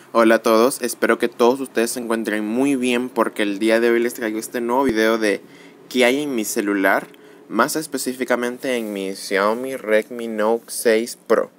Hola a todos, espero que todos ustedes se encuentren muy bien porque el día de hoy les traigo este nuevo video de qué hay en mi celular, más específicamente en mi Xiaomi Redmi Note 6 Pro.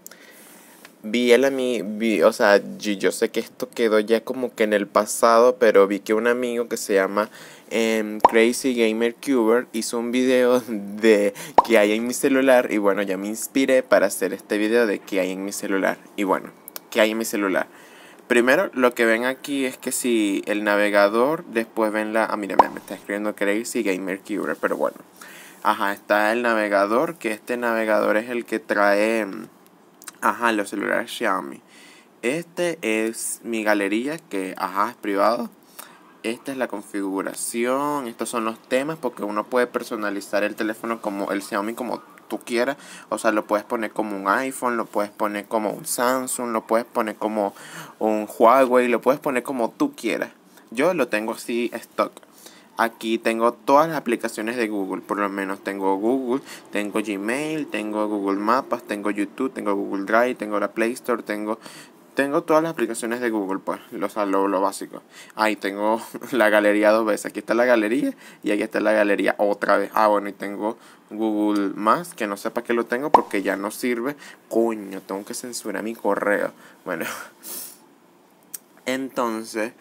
Yo sé que esto quedó ya como que en el pasado, pero vi que un amigo que se llama Crazy Gamer Cuber hizo un video de qué hay en mi celular y bueno, ya me inspiré para hacer este video de qué hay en mi celular. Y bueno, qué hay en mi celular. Primero, lo que ven aquí es que si el navegador, después ven la... mira, me está escribiendo Crazy Gamer Cuber, pero bueno. Ajá, está el navegador, que este navegador es el que trae... los celulares Xiaomi. Este es mi galería, que, es privado. Esta es la configuración, estos son los temas, porque uno puede personalizar el teléfono como el Xiaomi como tú quieras. O sea, lo puedes poner como un iPhone, lo puedes poner como un Samsung, lo puedes poner como un Huawei, lo puedes poner como tú quieras. Yo lo tengo así stock. Aquí tengo todas las aplicaciones de Google, por lo menos tengo Google, tengo Gmail, tengo Google Maps, tengo YouTube, tengo Google Drive, tengo la Play Store, tengo todas las aplicaciones de Google, pues, lo básico. Ahí tengo la galería dos veces. Aquí está la galería y aquí está la galería otra vez. Bueno, y tengo Google Más, que no sé para qué lo tengo porque ya no sirve. Coño, tengo que censurar mi correo. Bueno, entonces...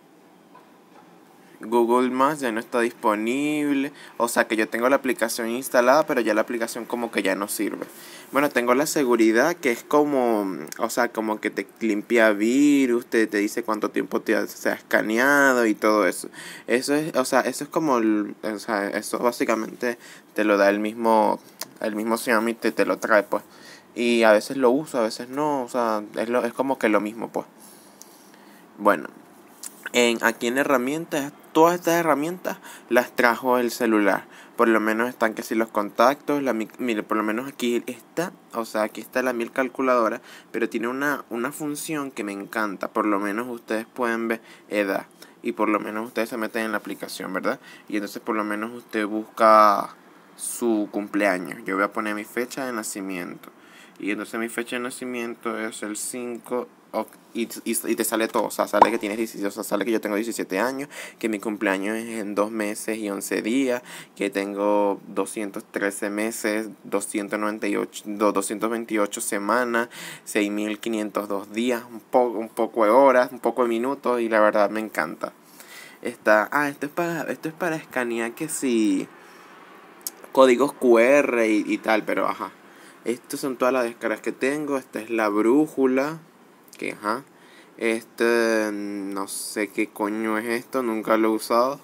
Google Maps ya no está disponible. O sea que yo tengo la aplicación instalada, pero ya la aplicación como que ya no sirve. Bueno, tengo la seguridad que es como, o sea, como que te limpia virus, te dice cuánto tiempo se ha escaneado y todo eso. Eso es, o sea, eso es como, o sea, eso básicamente te lo da el mismo Xiaomi, te lo trae, pues. Y a veces lo uso, a veces no, o sea, es como que lo mismo, pues. Bueno. Aquí en herramientas, todas estas herramientas las trajo el celular. Por lo menos están que si los contactos, mire, por lo menos aquí está, o sea, aquí está la 1000 calculadora, pero tiene una función que me encanta. Por lo menos ustedes pueden ver edad y por lo menos ustedes se meten en la aplicación, ¿verdad? Y entonces por lo menos usted busca su cumpleaños. Yo voy a poner mi fecha de nacimiento. Y entonces mi fecha de nacimiento es el 5 y te sale todo, o sea, sale que tienes 17, o sea, sale que yo tengo 17 años, que mi cumpleaños es en 2 meses y 11 días, que tengo 213 meses, 228 semanas, 6502 días, un poco de horas, un poco de minutos, y la verdad me encanta. Esto es para escanear que si códigos QR y tal, pero Estas son todas las descargas que tengo. Esta es la brújula. Que no sé qué coño es esto. Nunca lo he usado.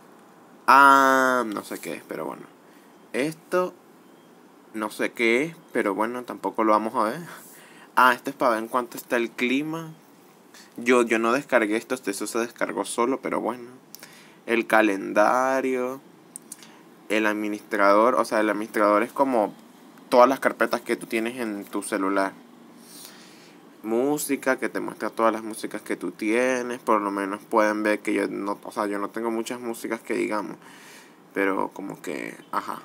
No sé qué es, pero bueno. Esto no sé qué es, pero bueno, tampoco lo vamos a ver. Esto es para ver en cuánto está el clima. Yo no descargué esto. Eso se descargó solo, pero bueno. El calendario. El administrador. O sea, el administrador es como todas las carpetas que tú tienes en tu celular. Música, que te muestra todas las músicas que tú tienes. Por lo menos pueden ver que yo no tengo muchas músicas que digamos, pero como que,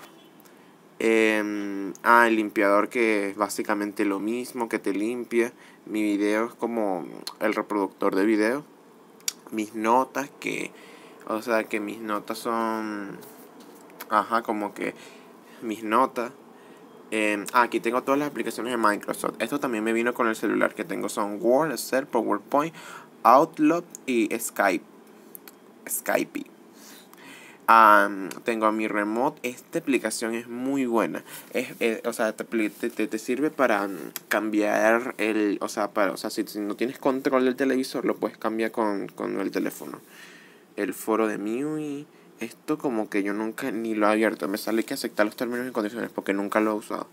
el limpiador, que es básicamente lo mismo, que te limpia. Mi video es como el reproductor de video. Mis notas, que mis notas son, como que mis notas. Aquí tengo todas las aplicaciones de Microsoft. Esto también me vino con el celular que tengo. Son Word, Excel, PowerPoint, Outlook y Skype. Tengo mi remote. Esta aplicación es muy buena. O sea, te sirve para cambiar si no tienes control del televisor, lo puedes cambiar con el teléfono. El foro de MIUI. Esto como que yo nunca ni lo he abierto. Me sale que aceptar los términos y condiciones porque nunca lo he usado.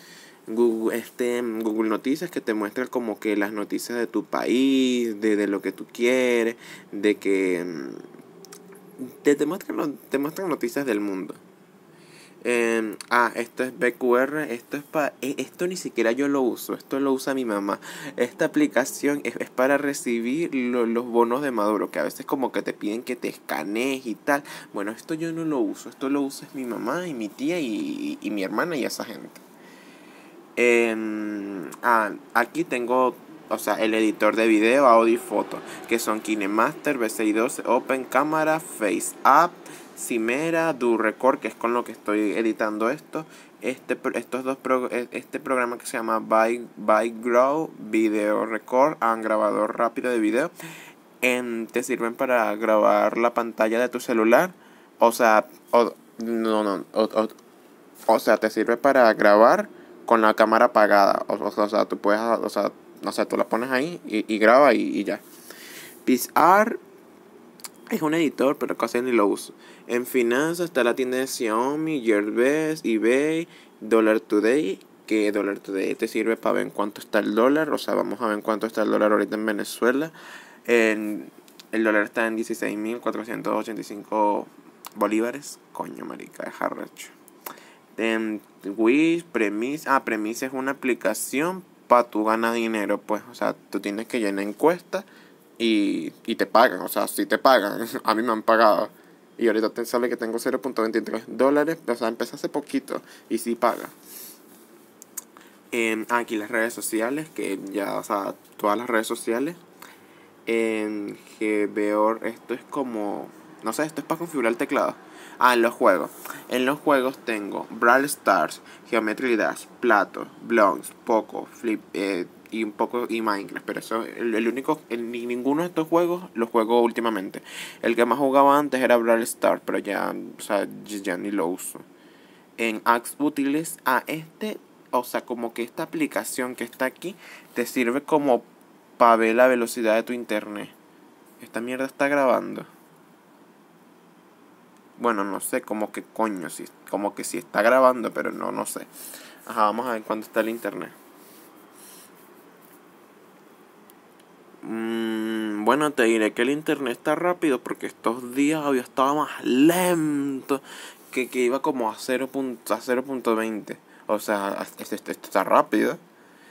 Google Noticias, que te muestra como que las noticias de tu país, de lo que tú quieres, de que te muestran noticias del mundo. Esto es BQR. Esto ni siquiera yo lo uso. Esto lo usa mi mamá. Esta aplicación es para recibir los bonos de Maduro, que a veces como que te piden que te escanees y tal. Bueno, esto yo no lo uso. Esto lo usa mi mamá y mi tía y mi hermana y esa gente. Aquí tengo o sea, el editor de video, audio y foto, que son KineMaster, V612, Open Camera, FaceApp, Cimera, DoRecord, que es con lo que estoy editando esto. Este programa que se llama ByteGrow Video Record, grabador rápido de video, te sirven para grabar la pantalla de tu celular. O sea, o sea, te sirve para grabar con la cámara apagada. O sea, tú puedes, o sea, no sé, tú la pones ahí y graba y ya. PixArt es un editor, pero casi ni lo uso. En finanzas está la tienda de Xiaomi, Gearbest, eBay, Dollar Today, que Dollar Today te sirve para ver en cuánto está el dólar. O sea, vamos a ver en cuánto está el dólar ahorita en Venezuela. El dólar está en 16.485 bolívares. Coño, marica, de jarracho. Wish, Premise. Premise es una aplicación para tú ganar dinero, pues. O sea, tú tienes que llenar encuestas y te pagan. O sea, si te pagan. A mí me han pagado. Y ahorita te sale que tengo $0.23. O sea, empecé hace poquito y sí paga. Aquí las redes sociales, que ya, o sea, todas las redes sociales. Que veo, esto es como, no sé, esto es para configurar el teclado. En los juegos. En los juegos tengo Brawl Stars, Geometry Dash, Plato, Blocks, Poco, Flip y un poco y Minecraft. Pero eso, el único, ninguno de estos juegos los juego últimamente. El que más jugaba antes era Brawl Stars, pero ya, o sea, ya ni lo uso. En apps útiles, o sea, como que esta aplicación que está aquí te sirve como para ver la velocidad de tu internet. Esta mierda está grabando. Bueno, no sé, como que coño, como que sí está grabando, pero no sé. Vamos a ver cuánto está el internet. Bueno, te diré que el internet está rápido porque estos días había estado más lento, que iba como a 0.20. O sea, esto está rápido.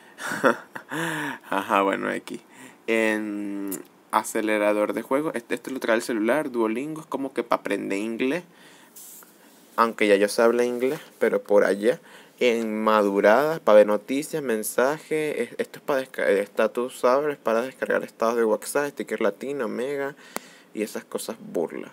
Bueno, aquí. En acelerador de juego. Este lo trae el celular. Duolingo es como que para aprender inglés. Aunque ya yo sé hablar inglés, pero por allá. En maduradas, para ver noticias, mensajes. Esto es para descargar estatus, ¿sabes? Para descargar estados de WhatsApp, sticker latino, mega y esas cosas burlas.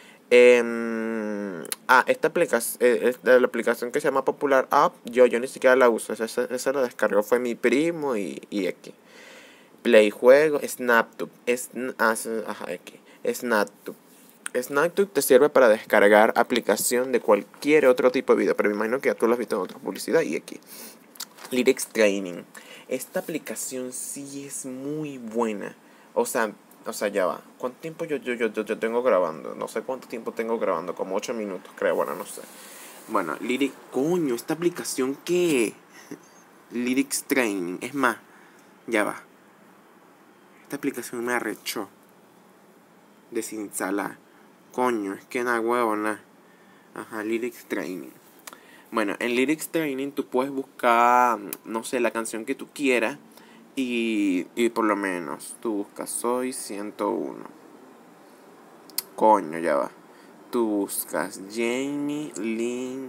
Esta aplicación, la aplicación que se llama Popular App, yo ni siquiera la uso. Esa la descargó fue mi primo y aquí. Play juego, SnapTube, aquí. SnapTube. SnapTube te sirve para descargar aplicación de cualquier otro tipo de video, pero me imagino que ya tú lo has visto en otra publicidad y aquí. Lyrics Training. Esta aplicación sí es muy buena. O sea, ya va. ¿Cuánto tiempo yo tengo grabando? No sé cuánto tiempo tengo grabando, como 8 minutos, creo, bueno, no sé. Bueno, coño, esta aplicación ¿qué? Lyrics Training. Es más, ya va. Esta aplicación me arrechó. Desinstalar. Coño, es que nada huevo, nada. Lyrics Training. Bueno, en Lyrics Training tú puedes buscar, no sé, la canción que tú quieras. Y por lo menos tú buscas Soy 101. Coño, ya va. Tú buscas Jamie Lynn.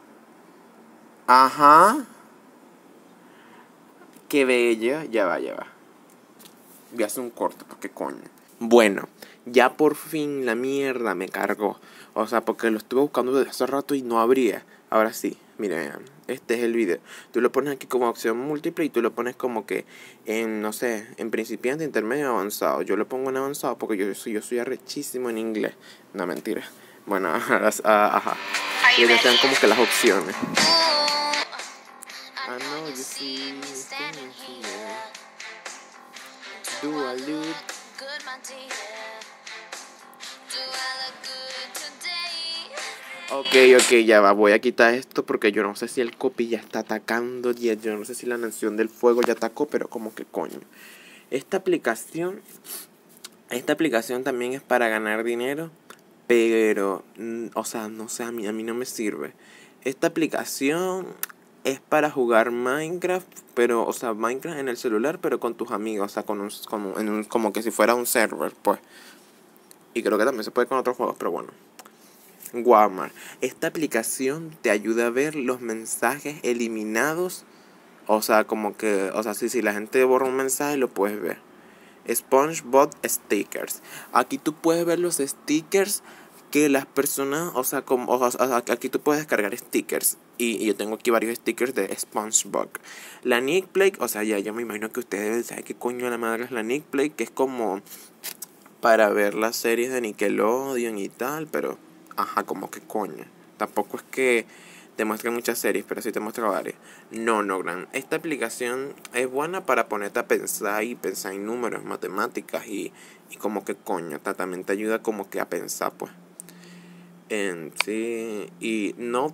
Qué bello. Ya va. Voy a hacer un corte, porque coño. Bueno, ya por fin la mierda me cargó. O sea, porque lo estuve buscando desde hace rato y no abría. Ahora sí, miren, este es el video. Tú lo pones aquí como opción múltiple y tú lo pones como que en, no sé, en principiante, intermedio, avanzado. Yo lo pongo en avanzado porque yo soy arrechísimo en inglés. No, mentira. Bueno, y ya están como que las opciones. You see me standing here. Do I look good, my dear? Do I look good today? Ok, ya va. Voy a quitar esto porque yo no sé si el copy ya está atacando. Yo no sé si la Nación del Fuego ya atacó, pero como que coño. Esta aplicación también es para ganar dinero, pero, o sea, no sé, a mí no me sirve. Esta aplicación es para jugar Minecraft, pero, o sea, Minecraft en el celular, pero con tus amigos, o sea, como que si fuera un server, pues. Y creo que también se puede con otros juegos, pero bueno. Walmart. Esta aplicación te ayuda a ver los mensajes eliminados, O sea, como que, o sea, si la gente borra un mensaje lo puedes ver. SpongeBob Stickers. Aquí tú puedes ver los stickers que las personas, o sea, como, o sea, aquí tú puedes descargar stickers. Y yo tengo aquí varios stickers de SpongeBob. La Nick Play, o sea, ya me imagino que ustedes deben saber qué coño de la madre es la Nick Play, que es como para ver las series de Nickelodeon y tal, pero, ajá, como que coño. Tampoco es que te muestran muchas series, pero sí te muestra varias. No, gran. Esta aplicación es buena para ponerte a pensar y pensar en números, matemáticas y como que coño, también te ayuda como que a pensar, pues. En sí, y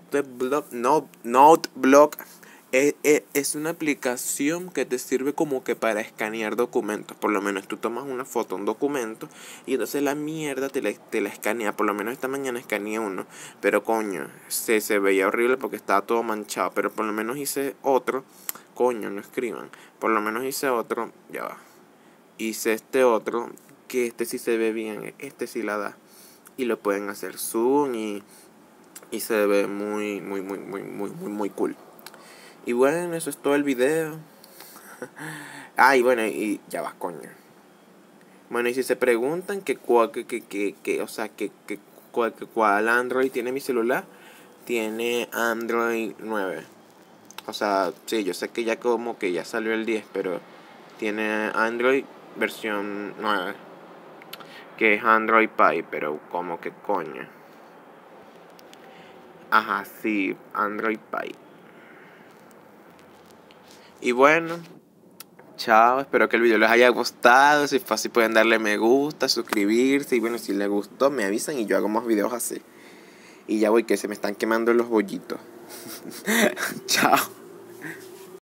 Noteblock es una aplicación que te sirve como que para escanear documentos. Por lo menos tú tomas una foto, un documento, y entonces la mierda te la escanea. Por lo menos esta mañana escaneé uno, pero coño, se veía horrible porque estaba todo manchado. Pero por lo menos hice otro, coño, no escriban. Por lo menos hice otro, ya va. Hice este otro, que este sí se ve bien, este sí la da. Y lo pueden hacer zoom y se ve muy cool. Y bueno, eso es todo el video. Y bueno, y ya va, coño. Bueno, y si se preguntan o sea, cuál Android tiene mi celular, tiene Android 9. O sea, sí, yo sé que ya como que ya salió el 10, pero tiene Android versión 9, que es Android Pie, pero como que coño. Ajá, sí, Android Pie. Y bueno, chao, espero que el video les haya gustado. Si fue así pueden darle me gusta, suscribirse. Y bueno, si les gustó me avisan y yo hago más videos así. Y ya voy que se me están quemando los bollitos. Chao.